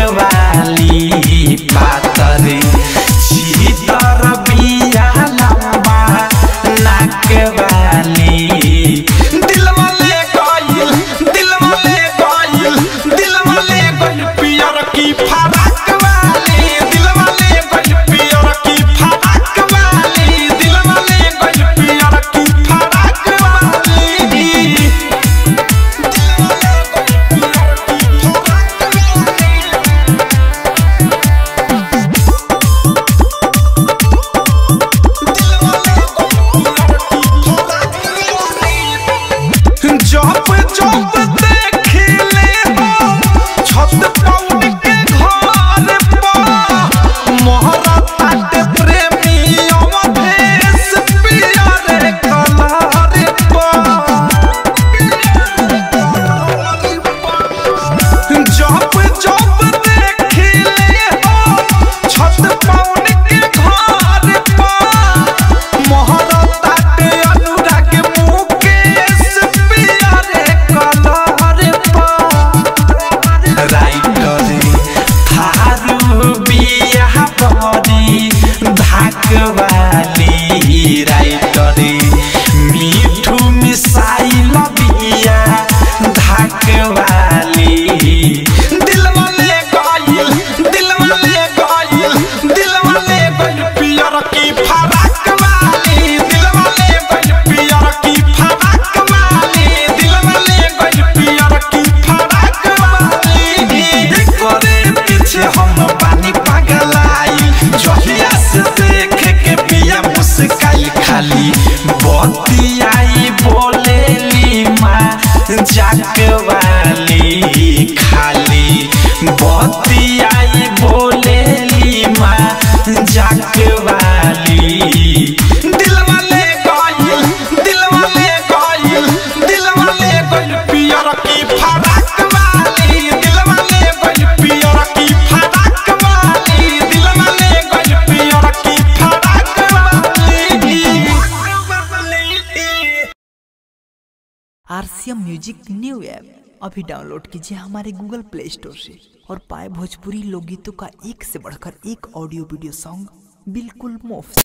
वाली पातर चीतर बिया लंबा नाक वाली दिल वाले गइल पियर की फराक वाली दिल वाले गइल पियर की फराक वाली दिल वाले गइल पियर की फराक वाली वाली राइटरी मीठू मिसाइल बिया धाक वाली दिल वाले गइल पियर की फराक वाली दिल वाले गइल पियर की फराक वाली दिल वाले गइल पियर की फराक वाली करे पीछे हम पानी पगलाई जहिया से देख के पिया मुस्काई खाली बतियाई बोलेली माँ जाक वाली खाली बतियाई बोलेली माँ जाक वाली दिल वाले गइल पियर की फराक वाली दिल वाले गइल पियर की फराक वाली दिल वाले गइल पियर की फराक वाली। आरसीएम म्यूजिक न्यू ऐप अभी डाउनलोड कीजिए हमारे गूगल प्ले स्टोर से और पाए भोजपुरी लोकगीतों का एक से बढ़कर एक ऑडियो वीडियो सॉन्ग बिल्कुल मुफ्त।